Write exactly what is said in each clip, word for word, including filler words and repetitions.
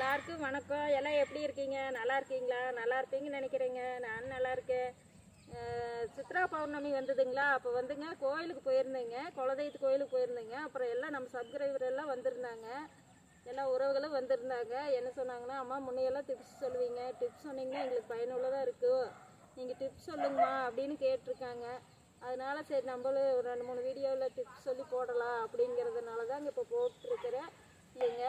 எல்லாருக்கும் வணக்கம். எல்லாம் எப்படி இருக்கீங்க? நல்லா இருக்கீங்களா? நல்லா இருப்பீங்கன்னு நினைக்கிறேங்க. நான் நல்லா இருக்கேன். சித்ரா பௌர்ணமி வந்ததுங்களா, அப்போ வந்துங்க கோயிலுக்கு போயிருந்தேங்க, குலதெய்வத்து கோயிலுக்கு போயிருந்தேங்க. அப்புறம் எல்லாம் நம்ம சப்ஸ்கிரைபர் எல்லாம் வந்திருந்தாங்க, எல்லா உறவுகளும் வந்திருந்தாங்க. என்ன சொன்னாங்கன்னா, அம்மா முன்னையெல்லாம் டிப்ஸ் சொல்லுவீங்க, டிப்ஸ் சொன்னீங்கன்னா எங்களுக்கு பயனுள்ளதாக இருக்கும், நீங்கள் டிப்ஸ் சொல்லுங்கம்மா அப்படின்னு கேட்டிருக்காங்க. அதனால சரி நம்மளும் ஒரு ரெண்டு மூணு வீடியோவில் டிப்ஸ் சொல்லி போடலாம் அப்படிங்கிறதுனால தாங்க இப்போ போட்டுருக்கிறேன். இல்லைங்க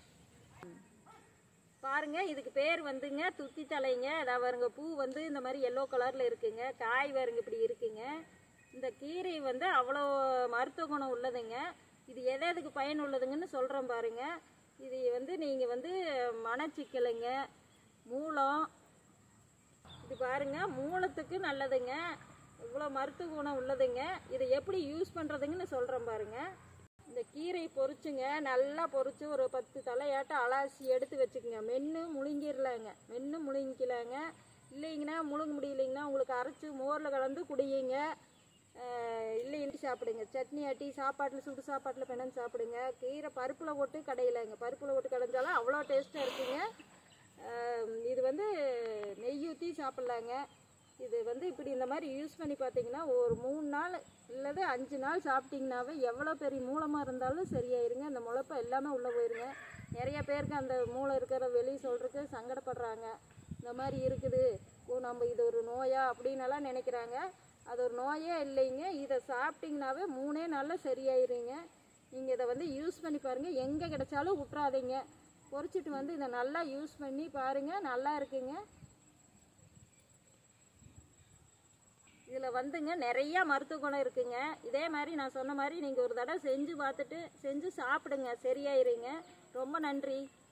பாருங்க, இதுக்கு பேர் வந்துங்க துத்தி தலைங்க. அதாவது வருங்க, பூ வந்து இந்த மாதிரி எல்லோ கலரில் இருக்குங்க, காய் வருங்க இப்படி இருக்குங்க. இந்த கீரை வந்து அவ்வளோ மருத்துவ குணம் உள்ளதுங்க. இது எதை எதுக்கு பயன் உள்ளதுங்கன்னு சொல்கிறேன் பாருங்க. இது வந்து நீங்கள் வந்து மனச்சிக்கலுங்க, மூலம், இது பாருங்க மூலத்துக்கு நல்லதுங்க, இவ்வளோ மருத்துவ குணம் உள்ளதுங்க. இதை எப்படி யூஸ் பண்ணுறதுங்கன்னு சொல்கிறேன் பாருங்க. இந்த கீரை பொரிச்சுங்க, நல்லா பொரிச்சு ஒரு பத்து தலையாட்டம் அலாசி எடுத்து வச்சுக்கோங்க. மென்று முழுங்கிடலாங்க, மென்று முழுங்கிக்கலாங்க. இல்லைங்கன்னா முழுங்க முடியலைங்கன்னா உங்களுக்கு அரைச்சி மோரில் கலந்து குடியுங்க. இல்லைன்னு சாப்பிடுங்க, சட்னி ஆட்டி சாப்பாட்டில் சுடு சாப்பாட்டில் பிணைஞ்சு சாப்பிடுங்க. கீரை பருப்பில் போட்டு கடையிலங்க, பருப்பில் போட்டு கடைஞ்சாலும் அவ்வளோ டேஸ்ட்டாக இருக்குங்க. இது வந்து நெய் ஊற்றி சாப்பிட்லாங்க. இது வந்து இப்படி இந்த மாதிரி யூஸ் பண்ணி பார்த்தீங்கன்னா ஒரு மூணு நாள் இல்லது அஞ்சு நாள் சாப்பிட்டிங்கனாவே எவ்வளோ பெரிய மூலமாக இருந்தாலும் சரியாயிருங்க. அந்த முளைப்பை எல்லாமே உள்ளே போயிருங்க. நிறைய பேருக்கு அந்த மூளை இருக்கிற வெளியே சொல்கிறதுக்கு சங்கடப்படுறாங்க. இந்த மாதிரி இருக்குது, ஓ நம்ம இது ஒரு நோயா அப்படின்னலாம் நினைக்கிறாங்க. அது ஒரு நோயே இல்லைங்க. இதை சாப்பிட்டிங்கனாவே மூணே நாளில் சரியாயிருங்க. நீங்கள் இதை வந்து யூஸ் பண்ணி பாருங்கள், எங்கே கிடைச்சாலும் விட்றாதீங்க. பொரிச்சிட்டு வந்து இதை நல்லா யூஸ் பண்ணி பாருங்கள், நல்லா இருக்குங்க. இதில் வந்துங்க நிறையா மருத்துவ குணம் இருக்குங்க. இதே மாதிரி நான் சொன்ன மாதிரி நீங்கள் ஒரு தடவை செஞ்சு பார்த்துட்டு செஞ்சு சாப்பிடுங்க, சரியாயிருங்க. ரொம்ப நன்றி.